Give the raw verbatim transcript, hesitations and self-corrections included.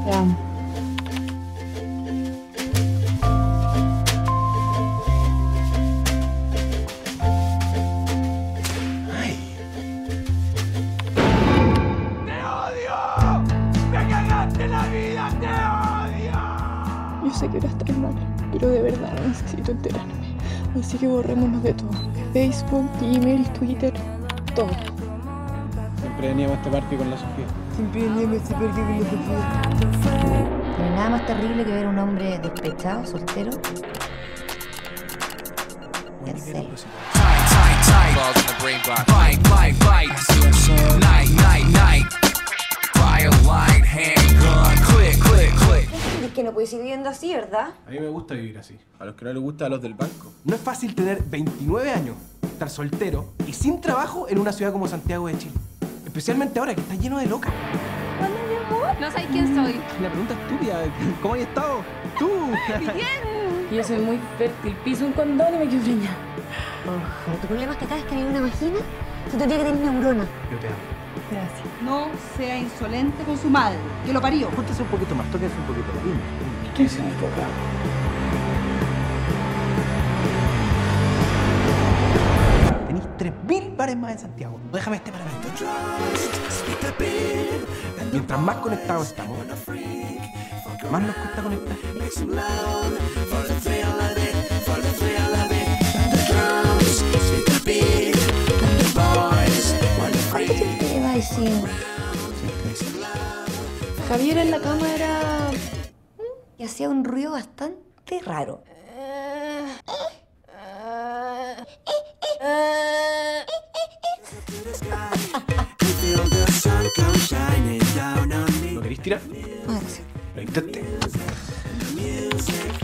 Te amo. Yo sé que ahora estás mal, pero de verdad no necesito enterarme. Así que borrémonos de todo. Facebook, email, Twitter, todo. Siempre veníamos a este parque con la Sofía. Siempre veníamos a este parque con la Sofía. No hay nada más terrible que ver a un hombre despechado, soltero. En serio. Es que no puedes ir viviendo así, ¿verdad? A mí me gusta vivir así. A los que no les gusta, a los del banco. No es fácil tener veintinueve años, estar soltero y sin trabajo en una ciudad como Santiago de Chile. Especialmente ahora que está lleno de locas. Hola, mi amor. No sabes quién soy. La pregunta estúpida, ¿cómo has estado? ¡Tú! Bien. Yo soy muy fértil, piso un condón y me quedo preñada. Oh, tu problema es que cada vez que hay una vagina, tú tendrías que tener neurona. Yo te amo. Gracias. No sea insolente con su madre, que lo parió. Júntese un poquito más, tóquese un poquito más. ¿Qué significa? Tenéis tres mil bares más en Santiago. Déjame este para ver. Mientras más conectados estamos, más nos cuesta conectar. ¿Cuánto tiempo llevas diciendo? Javier en la cama era... Y hacía un ruido bastante raro. ¿Lo queréis tirar? Ah, sí. Lo intenté.